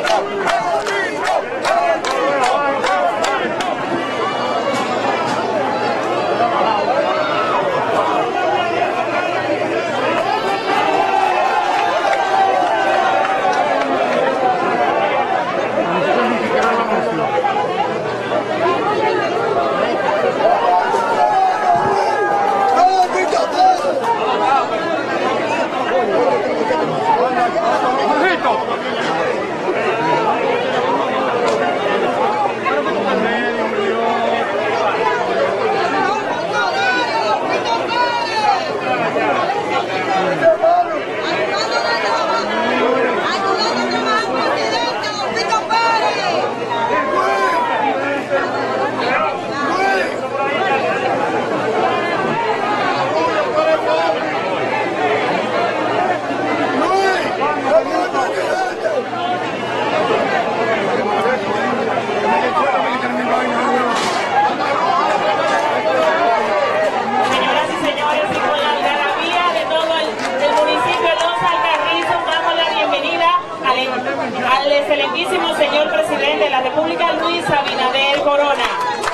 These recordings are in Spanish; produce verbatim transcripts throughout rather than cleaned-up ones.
excelentísimo señor presidente de la República, Luis Abinader Corona.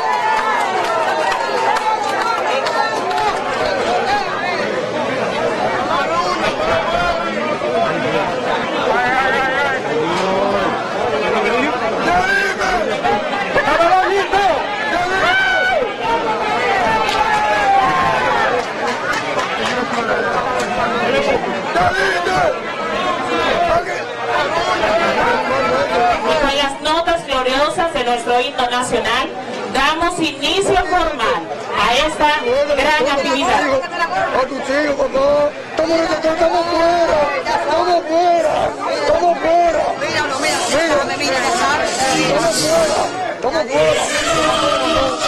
Con las notas gloriosas de nuestro himno nacional, damos inicio formal a esta gran actividad. A tu chico, papá. Estamos estamos fuera. Estamos fuera. Estamos fuera. Míralo, míralo. Mira, mira, Estamos fuera. Estamos fuera.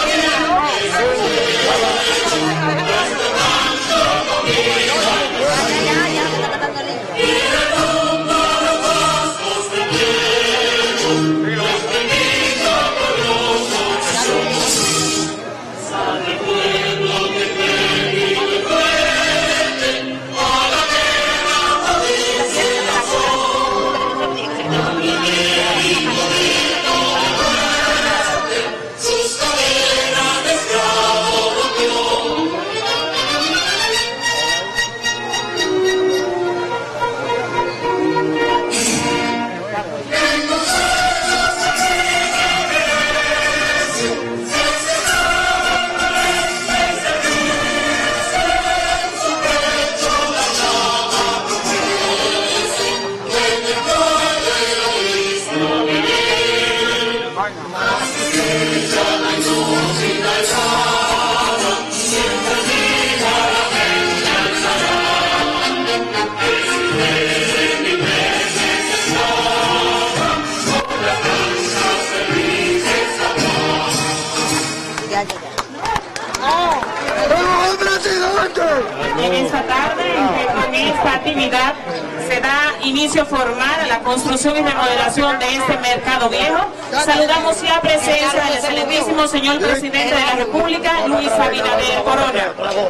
En esta tarde, con esta actividad, se da inicio formal a la construcción y remodelación de este mercado viejo. Saludamos la presencia del excelentísimo señor presidente de la República, Luis Abinader Corona.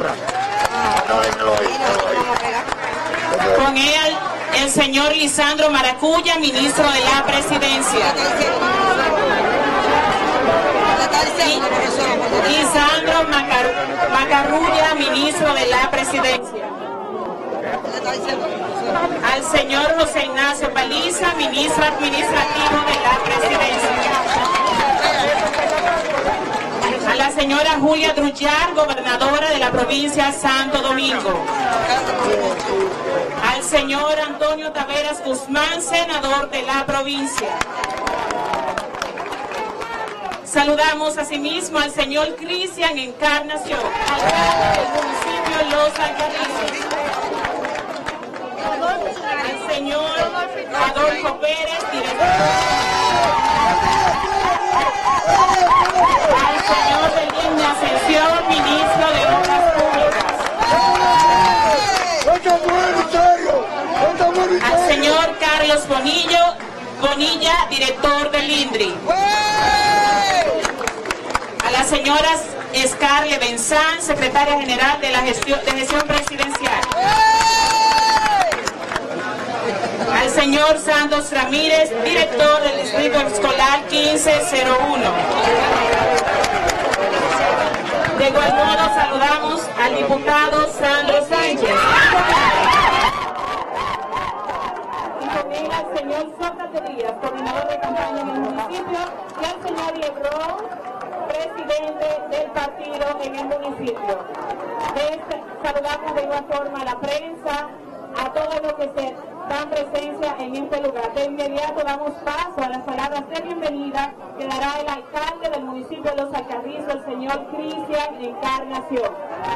Con él, el señor Lisandro Maracuya, ministro de la Presidencia. Lisandro Macar Macarrulla, ministro de la Presidencia. Al señor José Ignacio Paliza, ministro administrativo de la Presidencia. A la señora Julia Drullar, gobernadora de la provincia Santo Domingo. Al señor Antonio Taveras Guzmán, senador de la provincia. Saludamos asimismo al señor Cristian Encarnación, alcalde del municipio Los Alcarrizos. El señor Adolfo Pérez, director. Al señor Belén Ascensión, ministro de Obras Públicas. Al señor Carlos Bonillo, Bonilla, director del INDRI. A las señoras Scarlett Benzán, secretaria general de la gestión, de gestión presidencial. al señor Santos Ramírez, director del Distrito Escolar quince cero uno. De igual modo saludamos al diputado Sandro Sánchez. Y también al señor Sócrates Díaz, coordinador de campaña en el municipio, y al señor Lebron, presidente del partido en el municipio. De saludamos de igual forma a la prensa, a todos los que se dan presencia en este lugar. De inmediato damos paso a las palabras de bienvenida que dará el alcalde del municipio de Los Alcarrizos, el señor Cristian Encarnación.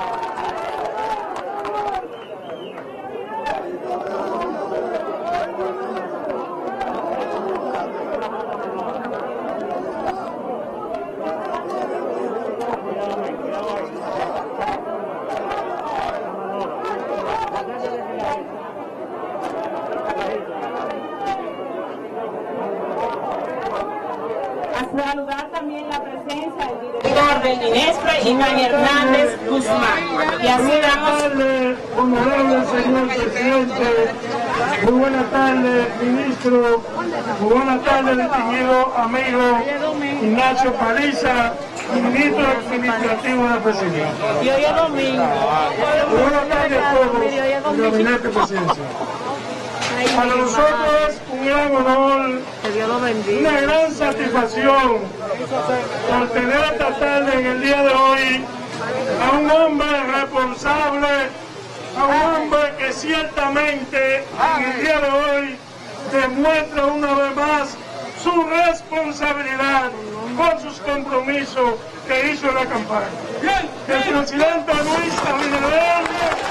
A saludar también la presencia del director del INESPRE, Iván Hernández Guzmán. Y así damos... Honorable señor presidente, muy buenas tardes, ministro, muy buenas tardes, distinguido amigo Ignacio Paliza, ministro administrativo de la presidencia. Y hoy es domingo. Muy buenas tardes a todos el gabinete presidencial. Para nosotros es un gran honor, una gran satisfacción por tener esta tarde en el día de hoy a un hombre responsable, a un hombre que ciertamente en el día de hoy demuestra una vez más su responsabilidad con sus compromisos que hizo en la campaña. El presidente Luis Abinader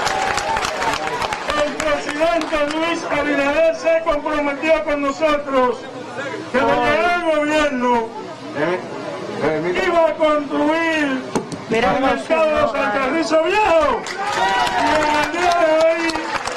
El presidente Luis Abinader se comprometió con nosotros que de llegar al gobierno iba a construir el mercado de Los Alcarrizos Viejo. Y en el día de hoy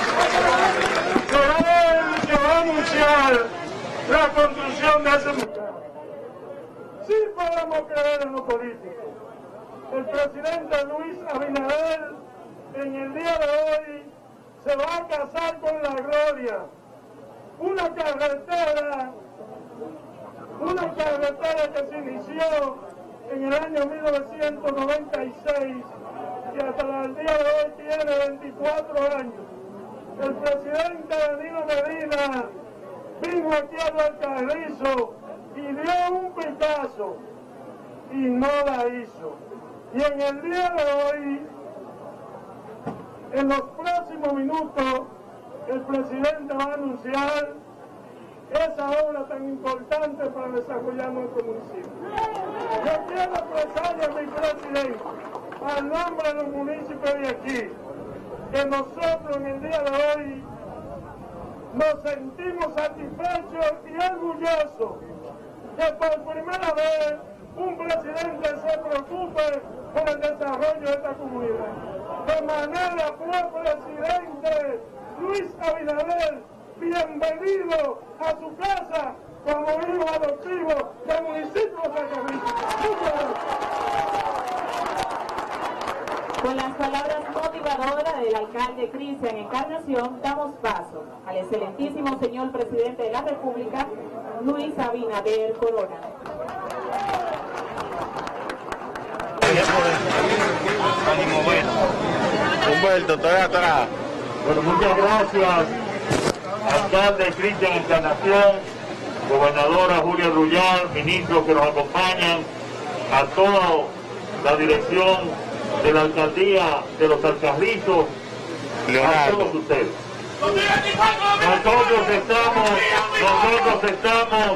será él que va a anunciar la construcción de ese mercado. Sí podemos creer en lo político. El presidente Luis Abinader en el día de hoy se va a casar con la gloria. Una carretera, una carretera que se inició en el año mil novecientos noventa y seis y hasta el día de hoy tiene veinticuatro años. El presidente Danilo Medina vino aquí a Los Alcarrizos y dio un Picasso y no la hizo. Y en el día de hoy, en los próximos minutos, el presidente va a anunciar esa obra tan importante para desarrollar nuestro municipio. Yo quiero expresarle a mi presidente, al nombre de los municipios de aquí, que nosotros en el día de hoy nos sentimos satisfechos y orgullosos que por primera vez un presidente se preocupe por el desarrollo de esta comunidad. De manera, pues, presidente Luis Abinader, bienvenido a su casa como hijo adoptivo del municipio de Los Alcarrizos. Muchas gracias. Con las palabras motivadoras del alcalde Cristian Encarnación, damos paso al excelentísimo señor presidente de la República, Luis Abinader Corona. Humberto, estoy atrás. Bueno, muchas gracias, alcalde Cristian Encarnación, gobernadora Julia Rullar, ministros que nos acompañan, a toda la dirección de la alcaldía de Los Alcarrizos, a todos ustedes. Nosotros estamos, nosotros estamos,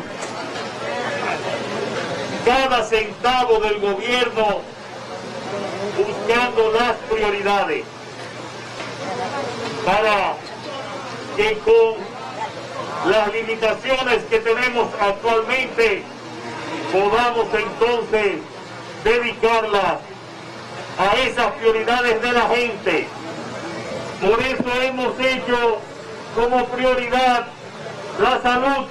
cada centavo del gobierno buscando las prioridades para que con las limitaciones que tenemos actualmente podamos entonces dedicarlas a esas prioridades de la gente. Por eso hemos hecho como prioridad la salud,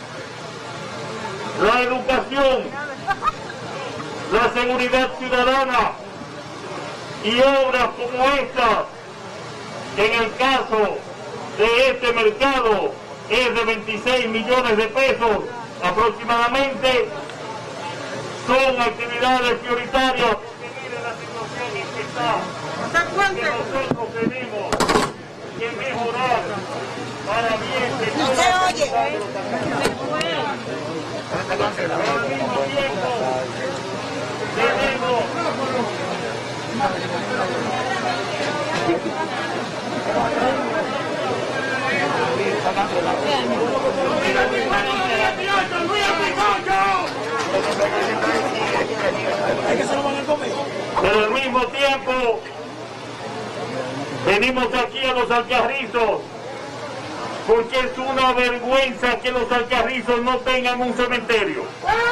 la educación, la seguridad ciudadana y obras como esta, en el caso de este mercado es de veintiséis millones de pesos aproximadamente. Son actividades prioritarias porque miren la situación en que está, que nosotros tenemos que mejorar para bien de todos. No se oye. Pero al mismo tiempo tenemos pero al mismo tiempo venimos aquí a los Alcarrizos porque es una vergüenza que los Alcarrizos no tengan un cementerio.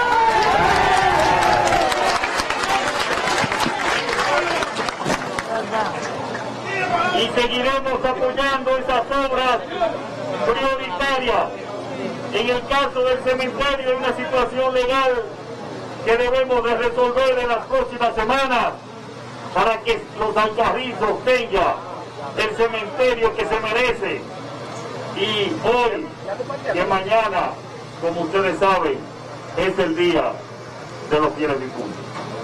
Y seguiremos apoyando esas obras prioritarias. En el caso del cementerio hay una situación legal que debemos de resolver en las próximas semanas para que los Alcarrizos tengan el cementerio que se merece. Y hoy, que mañana, como ustedes saben, es el día de los fieles difuntos.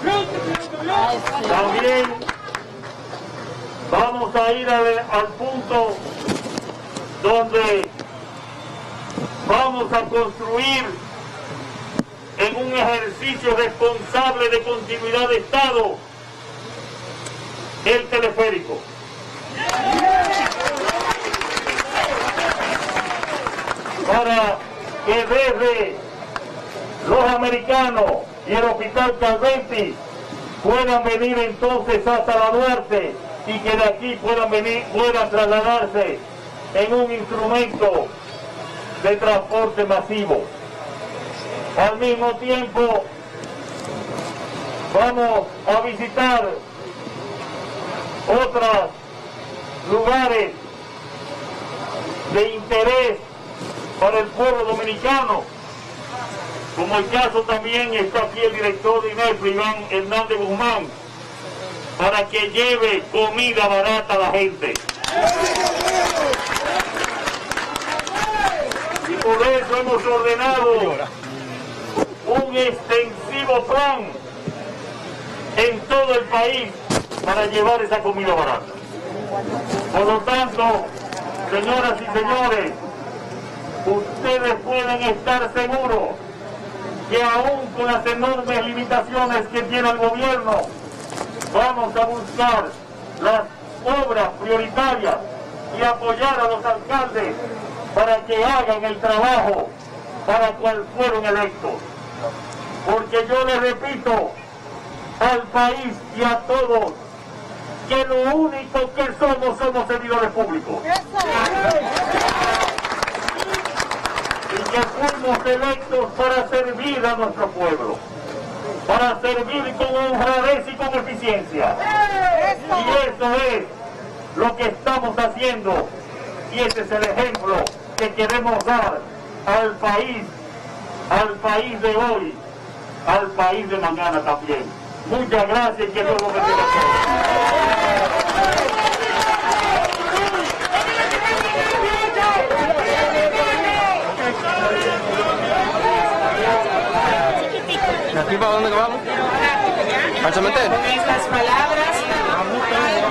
También vamos a ir al, al punto donde vamos a construir en un ejercicio responsable de continuidad de Estado el teleférico. Para que desde los americanos y el Hospital Calvetti puedan venir entonces hasta la Duarte y que de aquí puedan venir, puedan trasladarse en un instrumento de transporte masivo. Al mismo tiempo vamos a visitar otros lugares de interés para el pueblo dominicano, como el caso también está aquí el director de INEFRI, Iván Hernández Guzmán, para que lleve comida barata a la gente. Y por eso hemos ordenado un extensivo plan en todo el país para llevar esa comida barata. Por lo tanto, señoras y señores, ustedes pueden estar seguros que aún con las enormes limitaciones que tiene el gobierno, vamos a buscar las obras prioritarias y apoyar a los alcaldes para que hagan el trabajo para cual fueron electos. Porque yo les repito al país y a todos que lo único que somos somos servidores públicos. Y que fuimos electos para servir a nuestro pueblo, para servir con honradez y con eficiencia. Y eso es lo que estamos haciendo y ese es el ejemplo que queremos dar al país, al país de hoy, al país de mañana también. Muchas gracias y que Dios los bendiga a todos. ¿Y aquí para dónde vamos? ¿Al cementerio? Con estas palabras